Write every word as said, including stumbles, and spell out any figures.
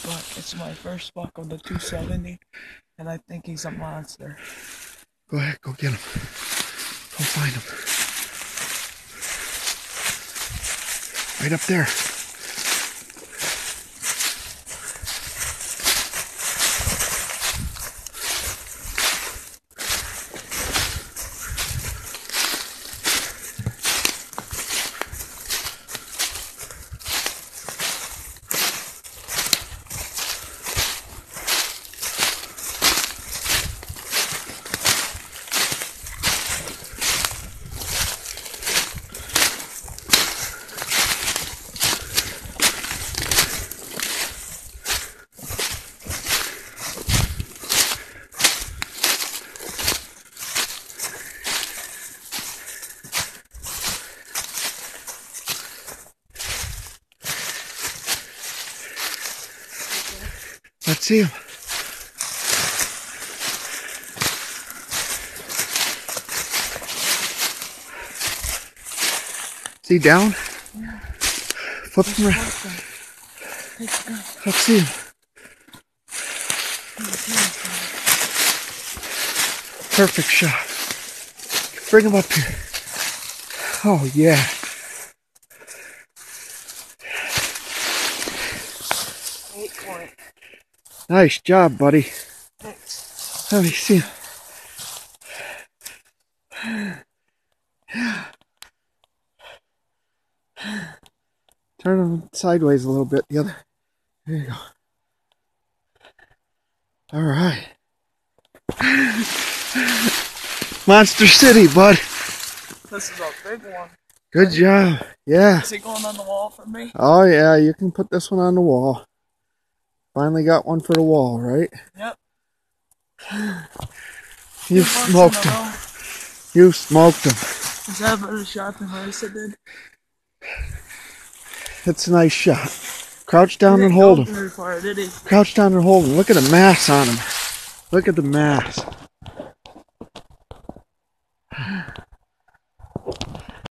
but it's my first buck of the two seventy, and I think he's a monster. Go ahead, go get him. Go find him. Right up there. Let's see him. Is he down? Yeah. Flip him around. Let's see him. Perfect shot. Bring him up here. Oh, yeah. Eight point. Nice job, buddy. Thanks. Let me see him. Turn him sideways a little bit. The other. There you go. All right. Monster City, bud. This is a big one. Good job. Yeah. Is he going on the wall for me? Oh, yeah. You can put this one on the wall. Finally got one for the wall, right? Yep. You smoked him. You smoked him. Is that a better shot than Marissa did? It's a nice shot. Crouch down and hold him. Very far, did he? Crouch down and hold him. Look at the mass on him. Look at the mass.